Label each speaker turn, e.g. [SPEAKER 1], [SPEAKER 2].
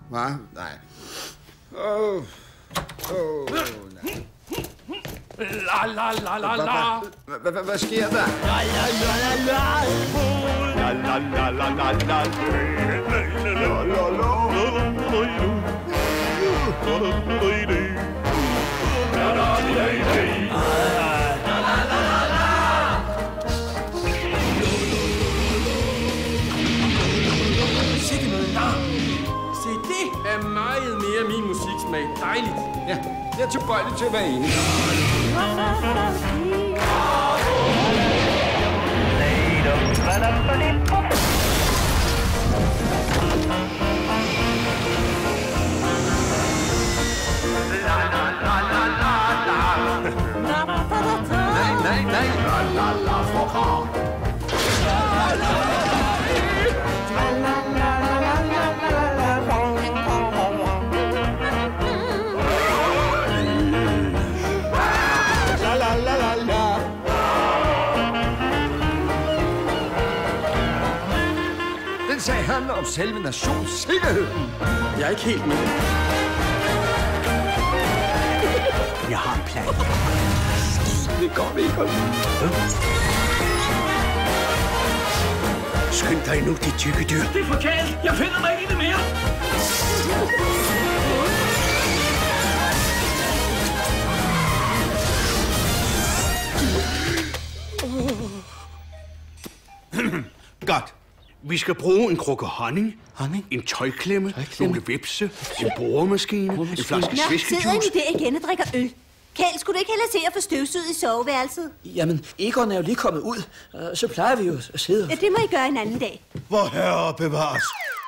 [SPEAKER 1] Hvad? Nej. Nej.
[SPEAKER 2] La la la la la.
[SPEAKER 1] Hvad sker der?
[SPEAKER 2] La la la la la. La la la la la la.
[SPEAKER 3] Sikke noget larm. Se, det er meget mere min musiksmag. Dejligt.
[SPEAKER 1] Ja, jeg er tilbøjelig til at være enig. Nej. Den sag handler om selve nationssikkerheden.
[SPEAKER 3] Jeg er ikke helt med.
[SPEAKER 4] Jeg har en plan.
[SPEAKER 1] Det går vi ikke.
[SPEAKER 4] Skynd dig nu, dit tykke dyr.
[SPEAKER 2] Det er for galt. Jeg finder mig ikke mere.
[SPEAKER 4] Godt. Vi skal bruge en krukke honning, en tøjklemme,
[SPEAKER 3] Tøjklemme.
[SPEAKER 4] nogle vipse, en boremaskine, en flaske
[SPEAKER 5] Nå, sidder
[SPEAKER 4] sviskejuice.
[SPEAKER 5] I der igen og drikker øl? Kjeld, skulle du ikke hellere se at få støvsuget i soveværelset?
[SPEAKER 3] Jamen, Egon er jo lige kommet ud. Så plejer vi jo at sidde.
[SPEAKER 5] Ja, det må I gøre en anden dag.
[SPEAKER 4] Hvor herre bevares.